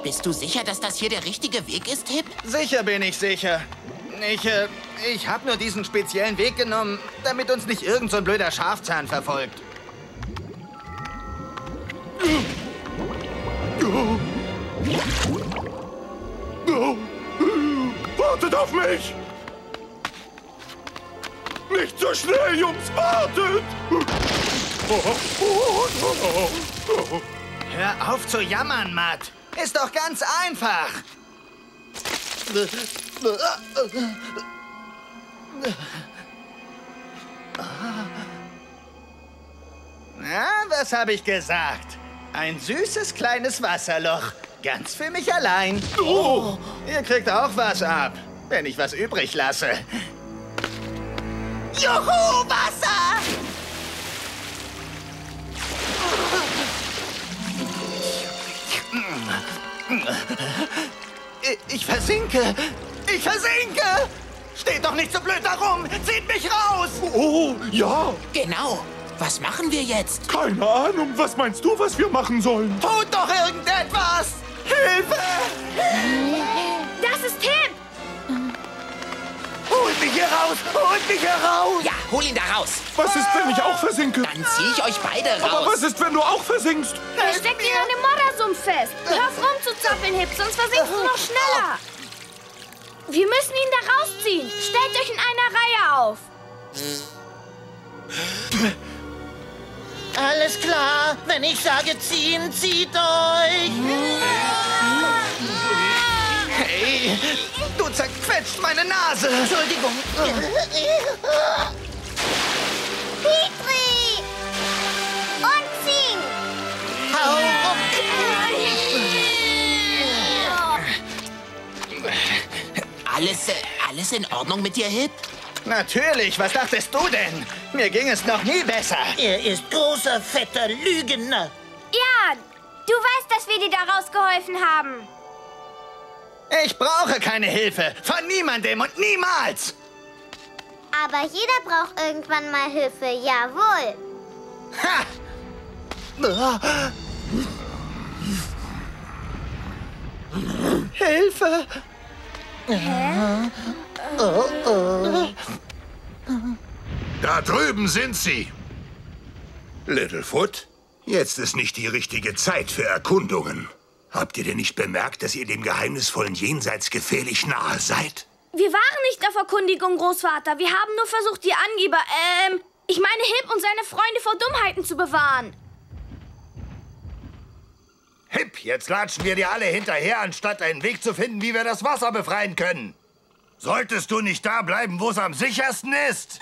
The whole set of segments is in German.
Bist du sicher, dass das hier der richtige Weg ist, Hip? Sicher bin ich sicher. Ich habe nur diesen speziellen Weg genommen, damit uns nicht irgend so ein blöder Schafzahn verfolgt. Wartet auf mich! Nicht so schnell, Jungs, wartet! Hör auf zu jammern, Matt. Ist doch ganz einfach. Na, was habe ich gesagt? Ein süßes kleines Wasserloch. Ganz für mich allein. Oh. Ihr kriegt auch was ab, wenn ich was übrig lasse. Juhu, Wasser! Ich versinke! Ich versinke! Steht doch nicht so blöd da rum! Zieht mich raus! Oh, ja. Genau. Was machen wir jetzt? Keine Ahnung. Was meinst du, was wir machen sollen? Tut doch irgendetwas! Hilfe! Das ist Hip! Holt mich hier raus! Holt mich hier raus! Ja, hol ihn da raus. Was ist, wenn ich auch versinke? Dann zieh ich euch beide Aber raus. was ist, wenn du auch versinkst? Er steckt in einem Moddersumpf fest. Hör auf rumzuzappeln, Hip, sonst versinkst du noch schneller. Wir müssen ihn da rausziehen. Stellt euch in einer Reihe auf. Alles klar, wenn ich sage ziehen, zieht euch! Hey, du zerquetscht meine Nase! Entschuldigung. Petri! Und ziehen! Hau ruck. Alles in Ordnung mit dir, Hip? Natürlich, was dachtest du denn? Mir ging es noch nie besser. Er ist großer, fetter Lügner. Ja, du weißt, dass wir dir da rausgeholfen haben. Ich brauche keine Hilfe. Von niemandem und niemals. Aber jeder braucht irgendwann mal Hilfe, jawohl. Ha! Hilfe! Da drüben sind sie. Littlefoot, jetzt ist nicht die richtige Zeit für Erkundungen. Habt ihr denn nicht bemerkt, dass ihr dem geheimnisvollen Jenseits gefährlich nahe seid? Wir waren nicht auf Erkundigung, Großvater. Wir haben nur versucht, die Angeber, ich meine Hip und seine Freunde vor Dummheiten zu bewahren. Hip, jetzt latschen wir dir alle hinterher, anstatt einen Weg zu finden, wie wir das Wasser befreien können. Solltest du nicht da bleiben, wo es am sichersten ist?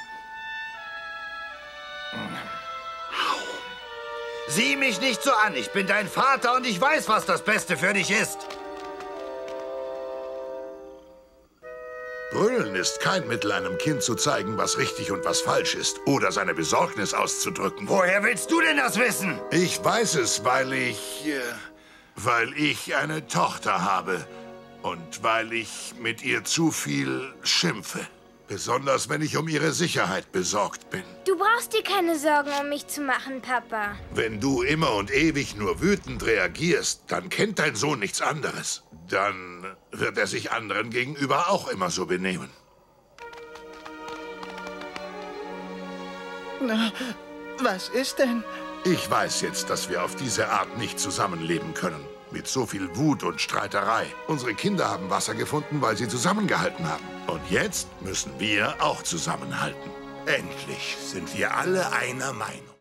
Sieh mich nicht so an. Ich bin dein Vater und ich weiß, was das Beste für dich ist. Brüllen ist kein Mittel, einem Kind zu zeigen, was richtig und was falsch ist, oder seine Besorgnis auszudrücken. Woher willst du denn das wissen? Ich weiß es, weil ich eine Tochter habe und weil ich mit ihr zu viel schimpfe. Besonders, wenn ich um ihre Sicherheit besorgt bin. Du brauchst dir keine Sorgen um mich zu machen, Papa. Wenn du immer und ewig nur wütend reagierst, dann kennt dein Sohn nichts anderes. Dann wird er sich anderen gegenüber auch immer so benehmen. Na, was ist denn? Ich weiß jetzt, dass wir auf diese Art nicht zusammenleben können. Mit so viel Wut und Streiterei. Unsere Kinder haben Wasser gefunden, weil sie zusammengehalten haben. Und jetzt müssen wir auch zusammenhalten. Endlich sind wir alle einer Meinung.